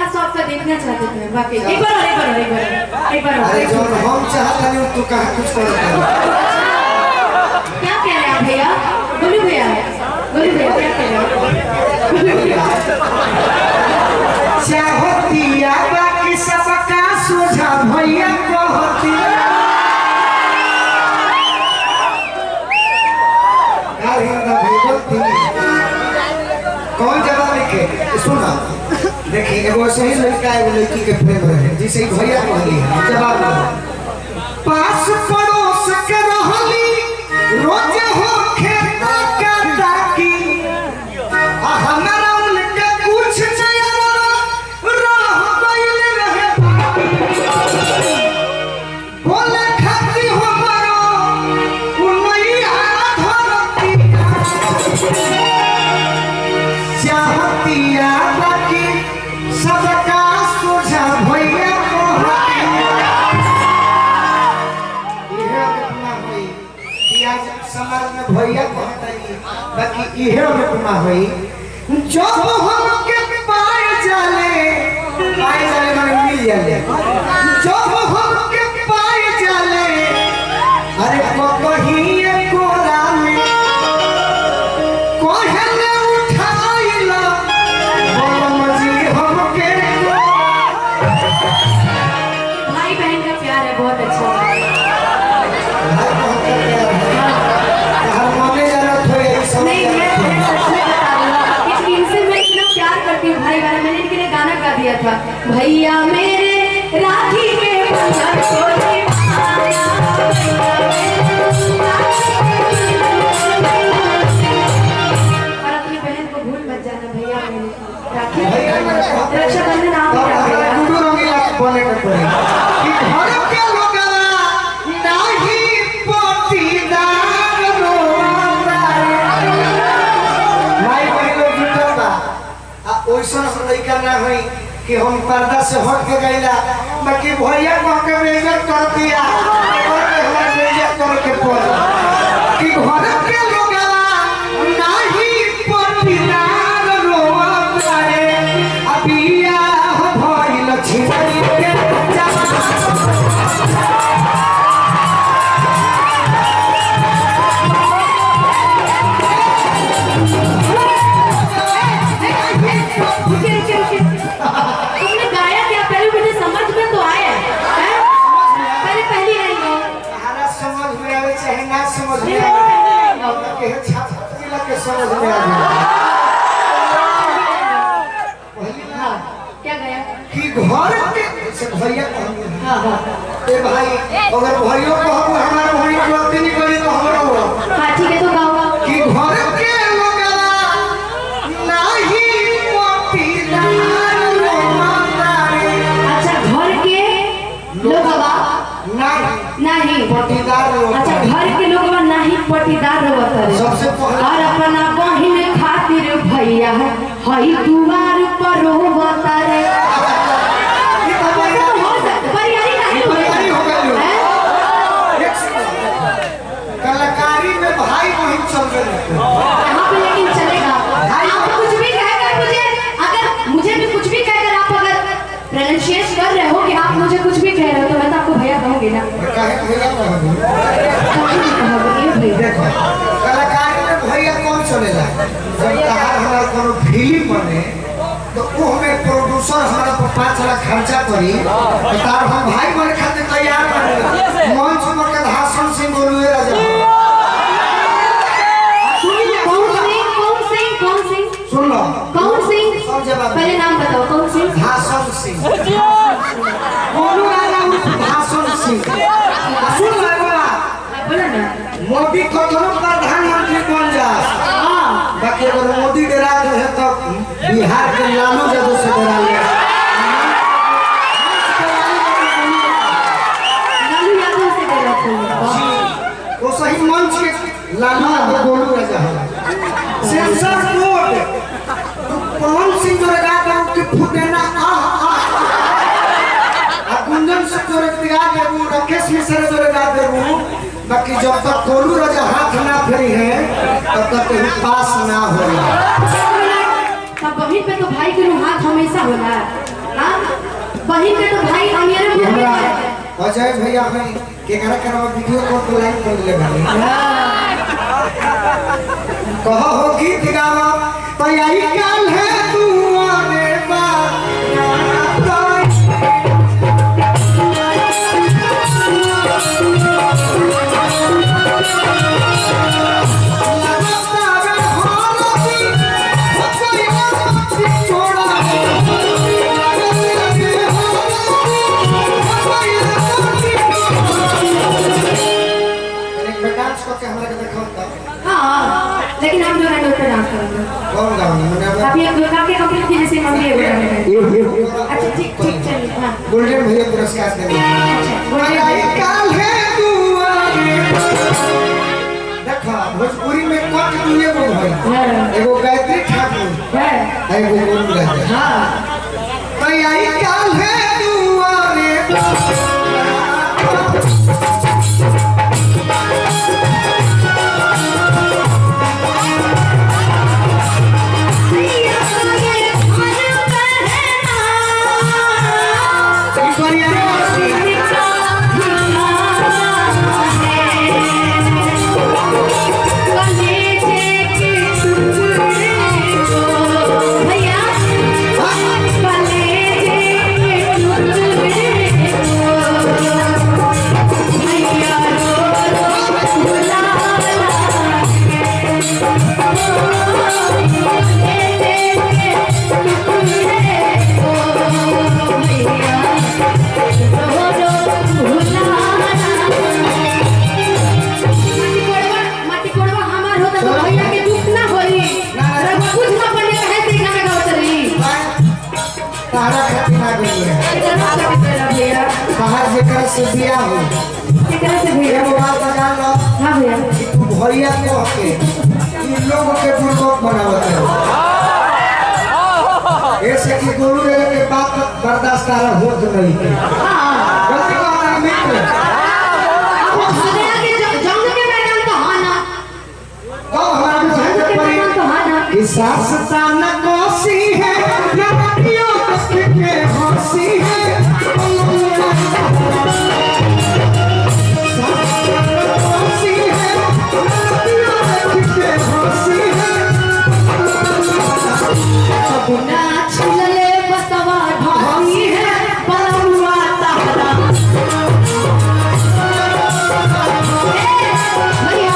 पास आपका देखना चाहते थे वाकई। एक बार अरे जो हम चाहते नहीं तू कहाँ कुछ कर क्या कह रहे हैं भैया? गोलू भैया क्या कह रहे हो? चाहतिया बाकी सबका सोझा भैया कहती कौन जवाब लिखे सुना। देखिए एगो सही लड़का एगो लड़की के प्रेम रहे जिसे भैया कहली जवाब पास पड़ोस के रहली रोज हो खेत का ताकी हमारा उनके कुछ नहीं रह गइल रहे बोले खाती हमारो उनैया धरती चाहतिया बाकी सबका सोझा भैया समाज में भैया कहता बाकी इहे उपमा होई जब हमके पाए जाले माने मिल जाले जब हमके पाए जाले अरे कहीं कोरा में कोहले उठाइला मजी हमके भाई बहन का प्यार है बहुत अच्छा। नहीं मैं सच में बता रही हूँ क्योंकि इनसे मैं इतना प्यार करती हूँ भाई वाला। मैंने इनके लिए गाना गा दिया था भैया मेरे राखी के बंधन को और अपनी बहन को भूल मत जाना भैया मेरे राखी रक्षाबंधन आप कि हम पर्दा से हट के गईला बाकी भैया कह के बेइज्जत कर दिया और बेइज्जत कर के पड़ कि घर के लोगवा नाही पटीदार रोवत रे अबिया भइल छिड़ी के समझ में आ क्या गया कि घर के भैया ए भाई अगर भाइयों को हम हमारे भाई को गलती नहीं करी तो हमरा हो हां ठीक है तो गाओ कि घर के लोगवा नाही पटीदार रोवतारे। अच्छा घर के लोगवा नहीं पटीदार अच्छा घर के लोगवा नहीं पटीदार रोवतारे सबसे पहले और अपना बहिन खातिर भैया हई दुआर पर रोवतारे। कलाकारी में भाई बहन चल रहे यहाँ पे लेकिन चलेगा आप कुछ भी कहकर मुझे अगर मुझे भी कुछ भी कहकर आप अगर प्रोनाउंसिएट कर रहे हो कि आप मुझे कुछ भी कह रहे हो तो मैं तो आपको भैया कहूँगी ना। देखो कलाकारी में भैया कौन चलेगा जब हमारा कोनो फिल्म बने तो वो हमें प्रोड्यूसर हमारा पर 5 लाख खर्चा करी तो तार हम भाई बने खातिर तैयार बने मंच पर के भाषण सिंह बोलुए राजा सुन लो कौन सिंह पहले नाम बताओ कौन सिंह? भाषण सिंह बोलू राजा भाषण सिंह सुन लो बोला ना मोदी को प्रधानमंत्री बन जा बाकी अगर मोदी डरा जो है तो बिहार के लालू यादव से डरा लिया लालू यादव से डरा वो सही मंच के लालू यादव बोलू राजा है सेंसर बोर्ड पवन सिंह जो लगा था उनके फुटेना गुंजन से जो लगा दे वो राकेश मिश्रा जो लगा दे वो बाकी जब तक कोलू राजा हाथ ना फेरी है तब तक कहीं पास ना हो। तब वहीं पे तो भाई के हाथ हमेशा होला हां बहन के तो भाई अमीर में हमरा अजय भैया है केकरा करवा वीडियो कॉल पे लाइव कर ले भाई कहो हो गीत गावा तैयारी काल है तू आने लेकिन हम जो है डॉक्टर डांस करेंगे कौन गाऊंगा मैंने आप ये काके कंप्लीट कीजिए से मम्मी ये अच्छा ठीक ठीक चलिए हां गोल्डन भैया पुरस्कार देंगे तैयारी काल है तू आने देखा भोजपुरी में कट दुए को भाई एगो गायत्री ठाकुर है एगो गोलू राजा हां तैयारी काल है तू आने से बिया हो केकरा से भैया एगो बात बता लो हां भैया तू भैया को के इन लोगों के बुलबुल बनावत है ऐसे कि गोलू रे के बात बर्दाश्त कर होत नहीं हां गलती का हमारा मित्र हमारा के जंग के मैदान तो हां ना तो हमारा जंग के मैदान तो हां ना कि सास तान कोसी है लड़कियों के हंसी है ना छिलले बसवा ढासी है बलुआ तहरा भैया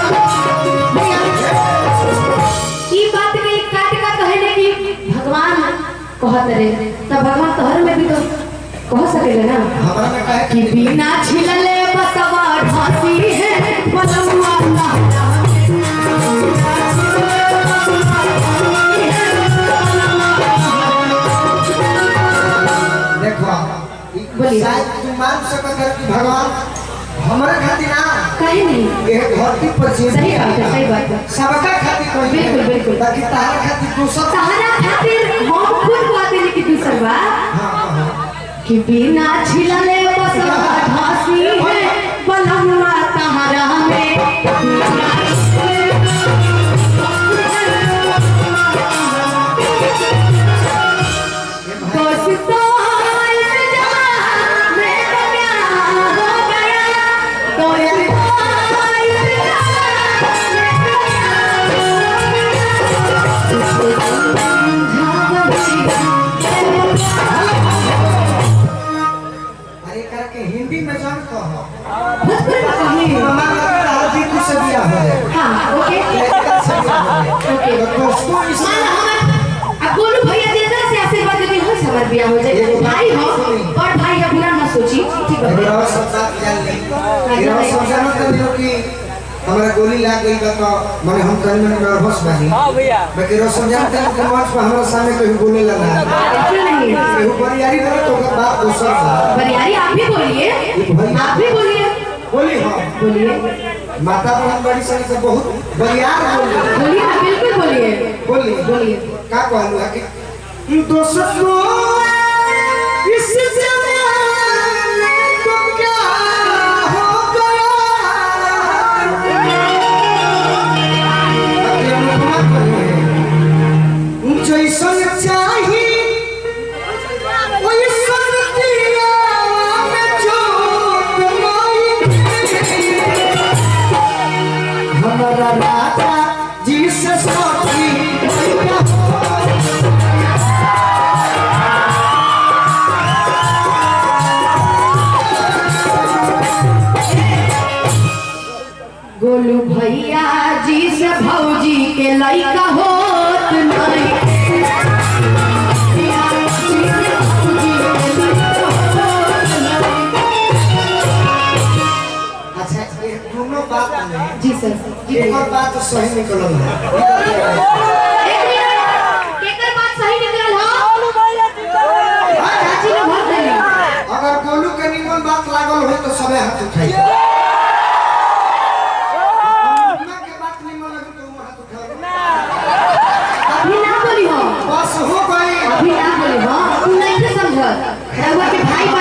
ई बात के काट का कहने की भगवान कहत रे तब भगवान तोहर में भी तो कह सकेले ना हमारा में कहे कि बिना छिलले बसवा ढासी है बलुआ तहरा शायद तू मान सकत है कि भगवान हमारे खातिर ना कहीं नहीं ये धरती पर जे सही बात है सबका खातिर कोई बिल्कुल बिल्कुल बाकी तारा खातिर दूसरा तारा खातिर हम खुद बातें लिखी दूसर बात हां कि बिना छिलले बसवा ढासी है बलुआ तहरा में दोस्तों हिंदी में जान कहो भोजपुरी में कहीं हमारा आदि कुछ से दिया है हां ओके ओके दोस्तों इस अब गोलू भैया देना से आशीर्वाद देते हो समझ बिया हो जाए भाई हो और भाई अपना ना सोची ठीक है मेरा सब बात जान ले मेरा समझाना कर दियो कि हमारा गोली लाग गई तो माने हम तन में नर्वस बानी हां भैया बाकी रो समझाते हैं कि मंच पर हमारे सामने कहीं गोली लगा ऐसे नहीं केहू बरियारी करे तो बात दूसरा बरियारी आप भी बोलिए आप भी बोलिए बोली हां बोलिए माता बहन बड़ी सन से बहुत बरियार बोलिए ना बिल्कुल बोलिए बोलिए का कहलू है कि दोस्तों इस जमाने को क्या हो गया जैसन चाहिए सही निकलल है। एक मिनट केकर बात सही निकलल हो चाची ने भर देली अगर गोलू के निमन बात लागल हो तो सबे हाथ उठाई के बात निमन लगे तो हाथ उठाओ अभी ना बोली हो बस हो गई अभी ना बोली हो तू नहीं समझ रहुआ के भाई